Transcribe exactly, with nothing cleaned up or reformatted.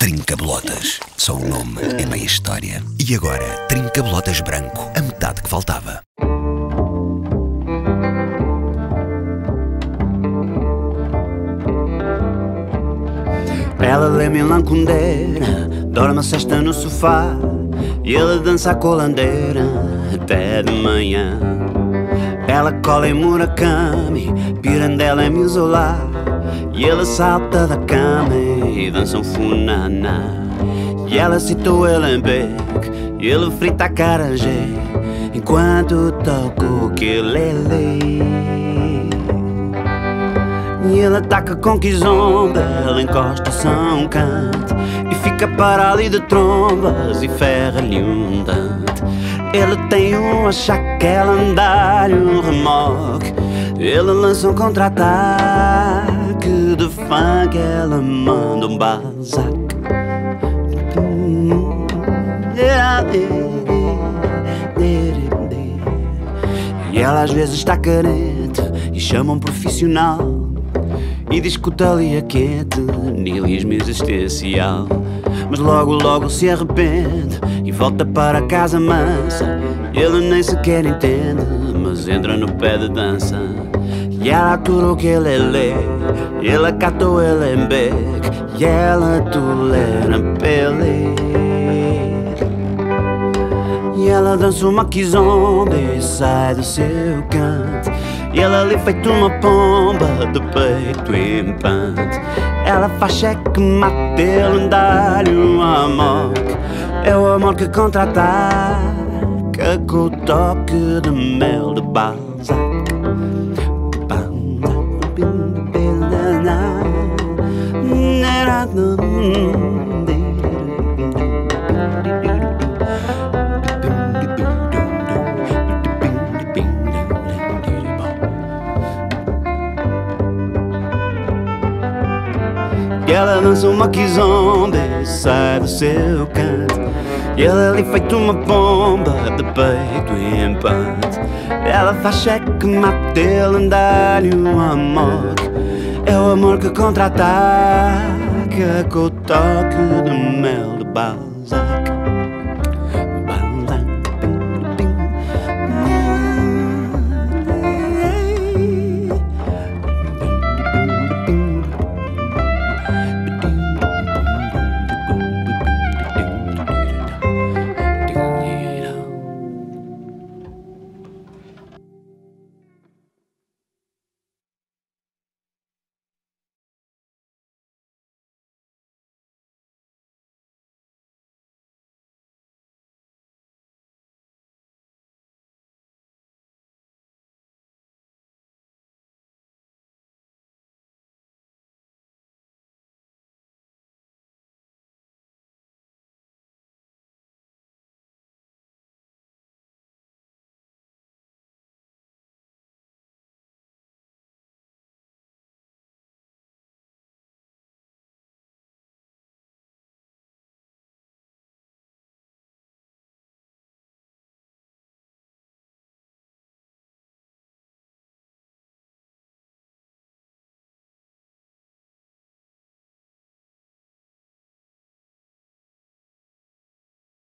Trinca-Bolotas. Só o nome é meia história. E agora, Trinca-Bolotas branco, a metade que faltava. Ela lê Milão Kundera, dorme a cesta no sofá e ele dança a colandeira até de manhã. Ela cola em Murakami, Pirandello em Misolar, e ele salta da cama e dança um funaná. E ela citou ele em bec, e ele frita a acarajé enquanto toca o ukulele. E ele ataca com kizomba, ela encosta-se a um canto e fica para ali de trombas e ferra-lhe um dente. Ele tem um achaque, ela andar e um remoque. Ele lança um contra-ataque de funk, ela manda um Balzac. E ela às vezes está carente e chama um profissional e discute ali a quente, niilismo existencial. Mas logo logo se arrepende e volta para casa mansa. Ele nem sequer entende, mas entra no pé de dança. E ela atura o que ele lê, ele acatou ele em bec, e ela tolera pele. E ela dança uma kizomba e sai do seu canto, e ela ali feito uma pomba de peito impante. Ela faz cheque mate, ele dá-lhe um amor. É o amor que contra-ataca com o toque de mel de Balzac. E ela dança uma kizomba e sai do seu canto, e ela ali feito uma pomba de peito impante. Ela faz cheque mate, ele dá-lhe um amor. É o amor que contra-ataca com o toque de mel de Balzac.